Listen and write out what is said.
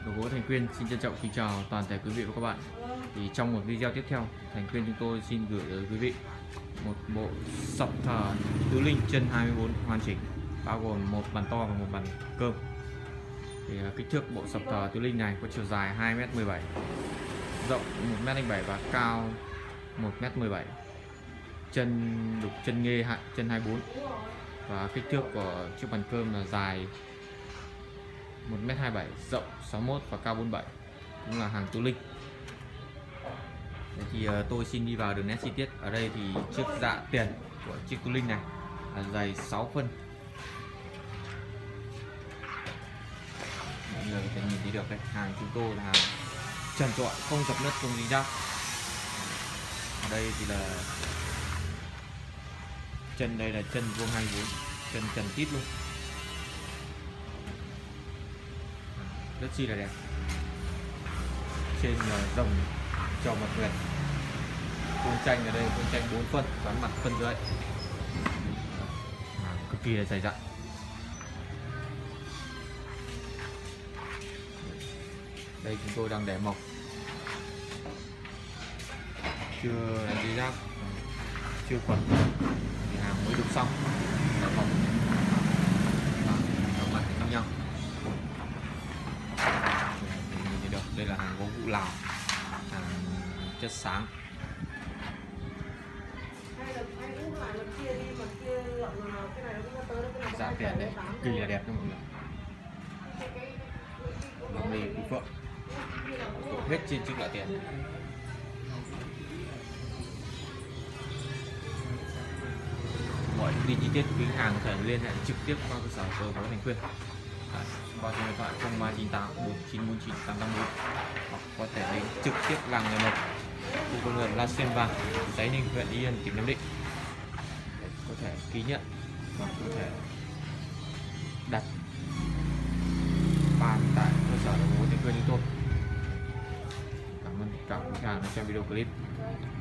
Đồ gỗ Thành Quyên xin trân trọng kính chào toàn thể quý vị và các bạn. Thì trong một video tiếp theo, Thành Quyên chúng tôi xin gửi tới quý vị một bộ sập thờ tứ linh chân 24 hoàn chỉnh, bao gồm một bàn to và một bàn cơm. Thì kích thước bộ sập thờ tứ linh này có chiều dài 2m17, rộng 1m07 và cao 1m17. Chân đục chân nghê chân 24, và kích thước của chiếc bàn cơm là dài 1m27, rộng 61 và cao 47, cũng là hàng tứ linh. Thì tôi xin đi vào đường nét chi tiết. Ở đây thì chiếc dạ tiền của chiếc tứ linh này là dày 6 phân. Mọi người có thể nhìn thấy được đấy, hàng chúng tôi là hàng trần trọi, không dập nứt, không dính rác. Ở đây thì là chân, đây là chân vuông 24, chân trần tít luôn, rất chi là đẹp. Trên là rồng trò mặt nguyệt, khuôn tranh ở đây khuôn tranh 4 phân, ván mặt phân dưới, cực kỳ là dày dặn. Đây chúng tôi đang để mộc, chưa làm gì rác, chưa khuẩn, hàng mới đục xong, để mộc mặt khác nhau. Nhìn thấy được, đây là hàng gỗ Vũ Lào, hàng chất sáng. Giá tiền đấy cực kỳ là đẹp cho mọi người. Đồng lì của Phượng hết trên chiếc lạ tiền. Mọi thông tin chi tiết quý hàng có thể liên hệ trực tiếp qua cơ sở của Gỗ Thành Quyên qua số điện thoại 0398 4949 854, hoặc có thể đến trực tiếp làng nghề mộc, khu công nghiệp La Xuyên Vàng, Giấy Ninh, huyện Ý Yên, tỉnh Nam Định, để có thể ký nhận và có thể đặt bàn tại cơ sở Gỗ Thành Quyên chúng tôi. Cảm ơn cả khách hàng đã xem video clip.